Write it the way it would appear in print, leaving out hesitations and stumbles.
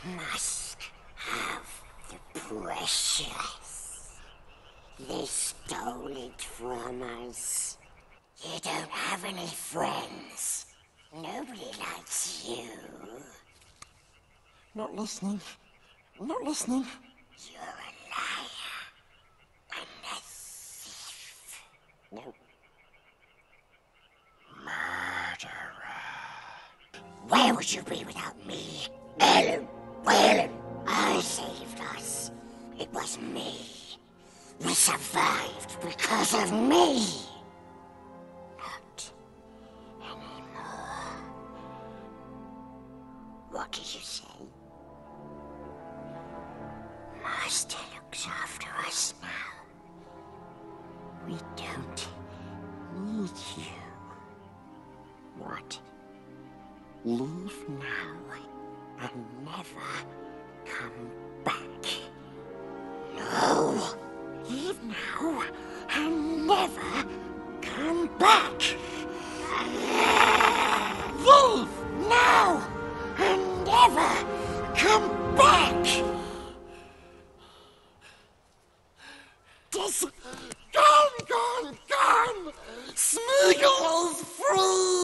must have the precious. They stole it from us. You don't have any friends. Nobody likes you. Not listening. Not listening. You're a liar. And a thief. No. Where would you be without me? Ellen, Ellen, I saved us. It was me. We survived because of me. Not anymore. What did you say? Master looks after us now. We don't need you. What? Leave now and never come back. No! Leave now and never come back. Leave now and never come back. Gone, gone, gone! Smeagol is free!